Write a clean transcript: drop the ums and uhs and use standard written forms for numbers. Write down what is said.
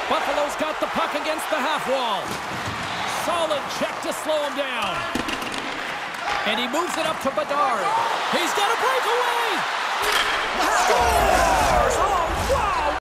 Buffalo's got the puck against the half wall. Solid check to slow him down. And he moves it up to Bedard. He's got a breakaway!